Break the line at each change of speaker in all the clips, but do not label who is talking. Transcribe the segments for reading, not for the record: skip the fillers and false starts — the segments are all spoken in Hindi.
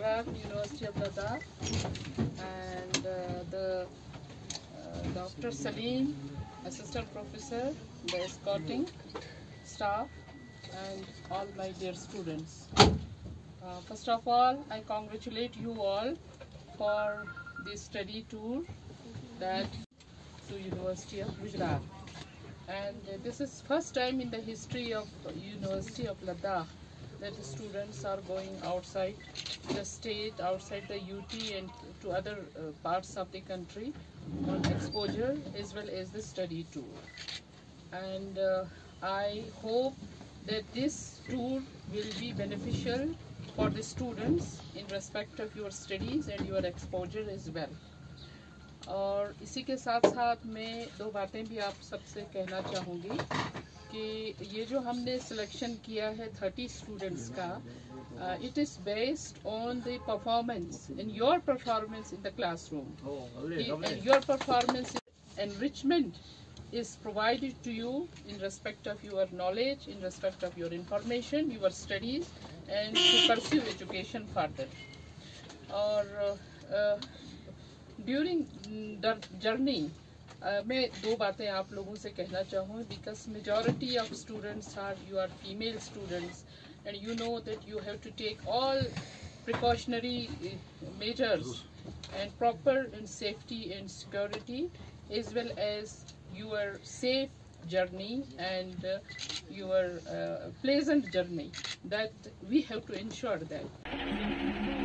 Gujarat, University of Ladakh, and the Dr. Salim, Assistant Professor, the escorting staff, and all my dear students. First of all, I congratulate you all for this study tour that to University of Gujarat. And this is first time in the history of University of Ladakh that the students are going outside the state, outside the UT, and to other parts of the country on exposure as well as the study tour. And I hope that this tour will be beneficial for the students in respect of your studies and your exposure as well. और इसी के साथ साथ मैं दो बातें भी आप सबसे कहना चाहूँगी कि ये जो हमने सिलेक्शन किया है 30 स्टूडेंट्स का, it is based on the performance and your performance in the classroom. And your performance enrichment is provided to you in respect of your knowledge, in respect of your information, your studies, and to pursue education further. और ड्यूरिंग द जर्नी मैं दो बातें आप लोगों से कहना चाहूँ because majority of students are you are female students and you know that you have to take all precautionary measures and proper in safety and security as well as your safe journey and your pleasant journey, that we have to ensure that.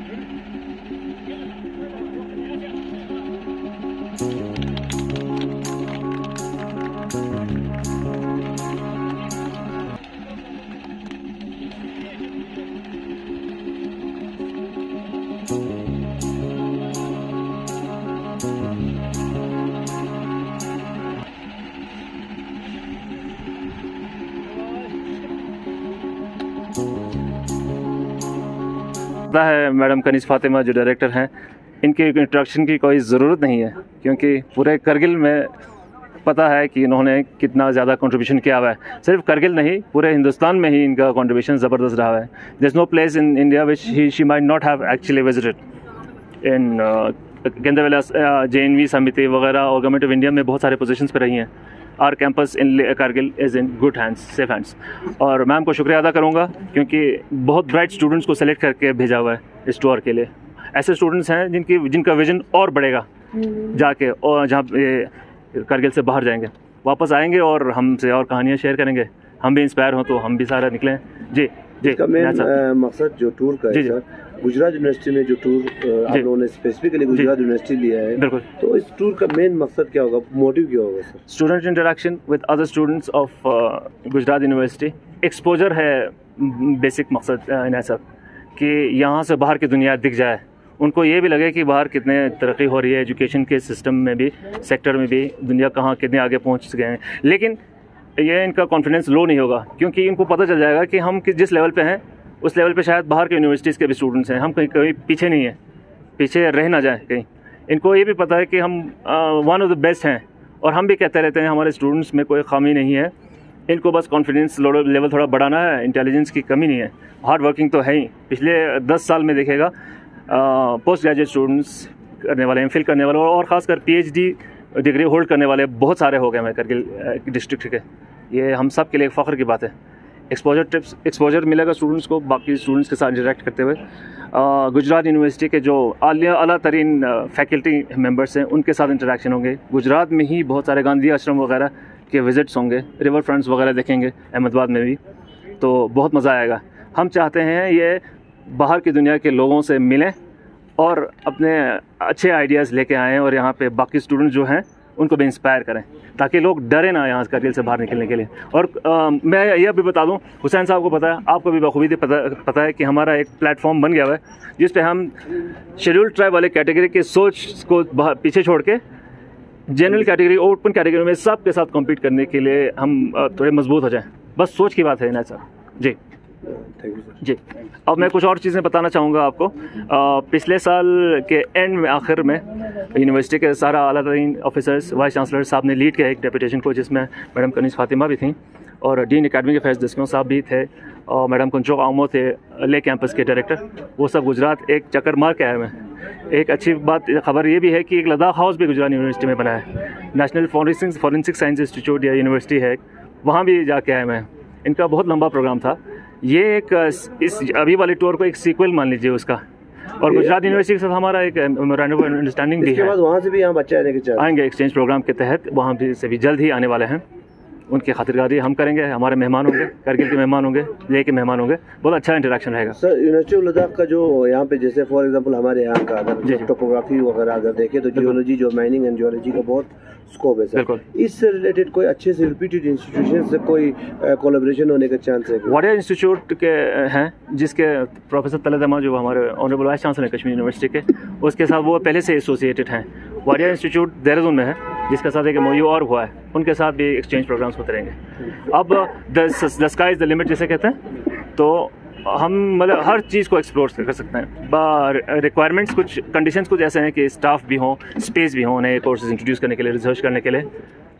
है मैडम कनीज़ फातिमा जो डायरेक्टर हैं, इनके इंट्रोडक्शन की कोई ज़रूरत नहीं है क्योंकि पूरे करगिल में पता है कि इन्होंने कितना ज़्यादा कंट्रीब्यूशन किया हुआ है। सिर्फ करगिल नहीं, पूरे हिंदुस्तान में ही इनका कंट्रीब्यूशन ज़बरदस्त रहा है। There is no place in India which she might not have actually visited. इन केंद्रवेला JNV समिति वगैरह और गवर्नमेंट ऑफ इंडिया में बहुत सारे पोजीशंस पे रही हैं। Our campus in Kargil is in good hands, safe hands. और मैम को शुक्रिया अदा करूँगा क्योंकि बहुत ब्राइट स्टूडेंट्स को सेलेक्ट करके भेजा हुआ है इस टूर के लिए। ऐसे स्टूडेंट्स हैं जिनका विजन और बढ़ेगा जाके, और जहाँ कारगिल से बाहर जाएंगे, वापस आएंगे और हमसे और कहानियाँ शेयर करेंगे। हम भी इंस्पायर हों तो हम भी सारा निकलें। जी जी,
इसका मेन मकसद जो टूर का है सर, गुजरात यूनिवर्सिटी में जो टूर आप लोगों ने स्पेसिफिकली गुजरात यूनिवर्सिटी लिया है, बिल्कुल, तो इस टूर का मेन मकसद क्या होगा, मोटिव क्या होगा sir?
Student interaction with other students of Gujarat university. Exposure है बेसिक मकसद इन ऐसा कि यहाँ से बाहर की दुनिया दिख जाए, उनको ये भी लगे कि बाहर कितने तरक्की हो रही है, एजुकेशन के सिस्टम में भी, सेक्टर में भी दुनिया कहाँ कितने आगे पहुँच गए हैं। लेकिन ये इनका कॉन्फिडेंस लो नहीं होगा क्योंकि इनको पता चल जाएगा कि हम जिस लेवल पे हैं उस लेवल पे शायद बाहर के यूनिवर्सिटीज़ के भी स्टूडेंट्स हैं, हम कहीं पीछे नहीं हैं, पीछे रह ना जाए कहीं। इनको ये भी पता है कि हम वन ऑफ द बेस्ट हैं, और हम भी कहते रहते हैं हमारे स्टूडेंट्स में कोई खामी नहीं है। इनको बस कॉन्फिडेंस लेवल थोड़ा बढ़ाना है, इंटेलिजेंस की कमी नहीं है, हार्ड वर्किंग तो है ही। पिछले 10 साल में देखेगा पोस्ट ग्रेजुएट स्टूडेंट्स करने वाले, MPhil करने वाले और ख़ासकर PhD डिग्री होल्ड करने वाले बहुत सारे हो गए हैं करगिल डिस्ट्रिक्ट के। ये हम सब के लिए एक फ़ख्र की बात है। एक्सपोजर मिलेगा स्टूडेंट्स को बाकी स्टूडेंट्स के साथ इंटरेक्ट करते हुए। गुजरात यूनिवर्सिटी के जो आला तरीन फैकल्टी मेंबर्स हैं उनके साथ इंटरेक्शन होंगे। गुजरात में ही बहुत सारे गांधी आश्रम वगैरह के विज़िट्स होंगे, रिवर फ्रंट्स वगैरह देखेंगे अहमदाबाद में भी, तो बहुत मज़ा आएगा। हम चाहते हैं ये बाहर की दुनिया के लोगों से मिलें और अपने अच्छे आइडियाज़ लेके आएँ और यहाँ पे बाकी स्टूडेंट जो हैं उनको भी इंस्पायर करें ताकि लोग डरे ना यहाँ करगिल से बाहर निकलने के लिए। और मैं यह भी बता दूँ, हुसैन साहब को पता है, आपको भी बखूबी पता है कि हमारा एक प्लेटफॉर्म बन गया हुआ है जिस पे हम शेड्यूल्ड ट्राइब वाले कैटेगरी की सोच को पीछे छोड़ के जनरल कैटेगरी, ओपन कैटेगरी में सब के साथ कम्पीट करने के लिए हम थोड़े मजबूत हो जाएँ। बस सोच की बात है ना सर। जी
थैंक यू सर।
जी, अब मैं कुछ और चीज़ें बताना चाहूँगा आपको। पिछले साल के एंड में, आखिर में, यूनिवर्सिटी के सारा आला तरीन ऑफिसर्स, वाइस चांसलर साहब ने लीड किया एक डेपुटेशन को जिसमें मैडम कनीज़ फातिमा भी थी और डीन एकेडमी के फैज़ दस्कियों साहब भी थे और मैडम कुंचो आमो थे ले कैंपस के डायरेक्टर, वो सब गुजरात एक चक्कर मार के आए हैं। एक अच्छी बात खबर ये भी है कि एक लद्दाख हाउस भी गुजरात यूनिवर्सिटी में बना है। नेशनल फॉरेंसिक साइंस इंस्टीट्यूट या यूनिवर्सिटी है, वहाँ भी जाके आए मैं। इनका बहुत लंबा प्रोग्राम था ये। एक इस अभी वाले टूर को एक सीक्वल मान लीजिए उसका। और गुजरात यूनिवर्सिटी के साथ हमारा एक मेमोरेंडम ऑफ अंडरस्टैंडिंग भी है।
इसके बाद वहाँ से भी यहाँ बच्चे आएंगे
एक्सचेंज प्रोग्राम के तहत, वहाँ भी से भी जल्द ही आने वाले हैं। उनकी खातिरदारी हम करेंगे, हमारे मेहमान होंगे, करगिल के मेहमान होंगे, लेह के मेहमान होंगे। बहुत अच्छा इंटरेक्शन रहेगा।
सर यूनिवर्सिटी ऑफ लद्दाख का जो यहाँ पे जैसे फॉर एग्जांपल हमारे यहाँ का अगर टोपोग्राफी वगैरह अगर देखें तो जियोलॉजी, जो माइनिंग एंड जियोलॉजी का बहुत स्कोप है सर। इससे रिलेटेड कोई अच्छे से रिपीटेड इंस्टीट्यूशन से कोई कोलैबोरेशन होने का चांस है?
वाडिया इंस्टीट्यूट के हैं जिसके प्रोफेसर तलत अहमद जो हमारे ऑनरेबल वाइस चांसलर हैं कश्मीर यूनिवर्सिटी के, उसके साथ वो पहले से एसोसिएटेड हैं। वाडिया इंस्टीट्यूट देहरादून में है जिसके साथ एक MOU और हुआ है, उनके साथ भी एक्सचेंज प्रोग्राम्स होते रहेंगे। अब the sky is the limit जिसे कहते हैं, तो हम मतलब हर चीज़ को एक्सप्लोर कर सकते हैं। रिक्वायरमेंट्स कुछ कंडीशंस कुछ ऐसे हैं कि स्टाफ भी हों, स्पेस भी हों नए कोर्सेज इंट्रोड्यूस करने के लिए, रिसर्च करने के लिए।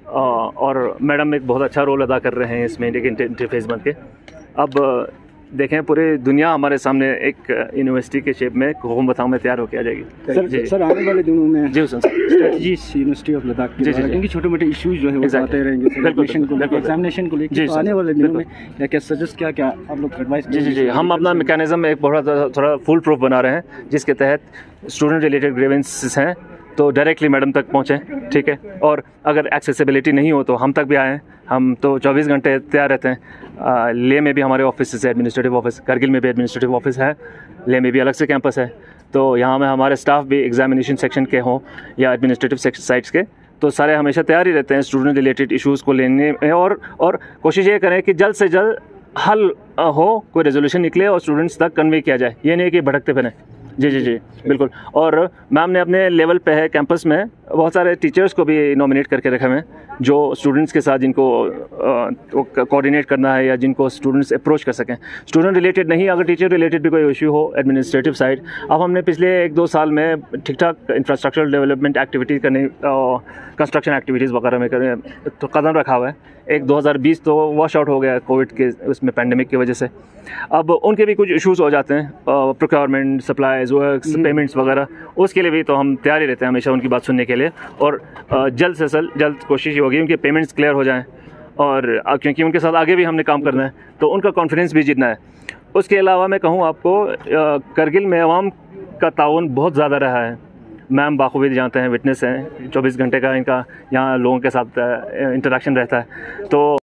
और मैडम एक बहुत अच्छा रोल अदा कर रहे हैं इसमें इंटरफेस बन के। अब देखें पूरी दुनिया हमारे सामने एक यूनिवर्सिटी के शेप में हुकूम बताओ में तैयार होकर आ जाएगी।
सर आने वाले दिनों में
जी
स्ट्रेटजी यूनिवर्सिटी ऑफ लद्दाख की क्योंकि छोटे मोटे इश्यूज जो है वो आते रहेंगे एग्जामिनेशन को लेकर, तो आने वाले दिनों में क्या सजेस्ट क्या आप लोग एडवाइस?
जी हम अपना मैकेनिज्म एक बहुत थोड़ा फुल प्रूफ बना रहे हैं जिसके तहत स्टूडेंट रिलेटेड ग्रीवेंसेस हैं तो डायरेक्टली मैडम तक पहुँचें, ठीक है। और अगर एक्सेसिबिलिटी नहीं हो तो हम तक भी आएँ, हम तो 24 घंटे तैयार रहते हैं। लेह में भी हमारे ऑफिस है, एडमिनिस्ट्रेटिव ऑफिस, करगिल में भी एडमिनिस्ट्रेटिव ऑफिस है, लेह में भी अलग से कैंपस है। तो यहाँ में हमारे स्टाफ भी एग्जामिनेशन सेक्शन के हों या एडमिनिस्ट्रेटिव साइट्स के, तो सारे हमेशा तैयार ही रहते हैं स्टूडेंट रिलेटेड इश्यूज़ को लेने में। और कोशिश ये करें कि जल्द से जल्द हल हो, कोई रेजोल्यूशन निकले और स्टूडेंट्स तक कन्वे किया जाए, ये नहीं कि भटकते फिरें। जी बिल्कुल। और मैम ने अपने लेवल पे है कैंपस में बहुत सारे टीचर्स को भी नॉमिनेट करके रखे हुए हैं जो स्टूडेंट्स के साथ जिनको कोऑर्डिनेट करना है या जिनको स्टूडेंट्स अप्रोच कर सकें। स्टूडेंट रिलेटेड नहीं, अगर टीचर रिलेटेड भी कोई इशू हो एडमिनिस्ट्रेटिव साइड। अब हमने पिछले 1-2 साल में ठीक ठाक इंफ्रास्ट्रक्चरल डेवलपमेंट एक्टिविटीज़ करने, कंस्ट्रक्शन एक्टिविटीज़ वगैरह में करने तो कदम रखा हुआ है। एक 2020 तो वॉश आउट हो गया कोविड के उसमें पैंडेमिक की वजह से। अब उनके भी कुछ इश्यूज़ हो जाते हैं, प्रोक्योरमेंट, सप्लाईज, वर्क्स, पेमेंट्स वगैरह, उसके लिए भी तो हम तैयार ही रहते हैं हमेशा उनकी बात सुनने के लिए। और जल्द से जल्द कोशिश होगी उनके पेमेंट्स क्लियर हो जाएं, और क्योंकि उनके साथ आगे भी हमने काम करना है तो उनका कॉन्फिडेंस भी जीतना है। उसके अलावा मैं कहूँ आपको करगिल में अवाम का ताउन बहुत ज़्यादा रहा है। मैम बाखूबी जानते हैं, विटनेस हैं, 24 घंटे का इनका यहाँ लोगों के साथ इंटरेक्शन रहता है। तो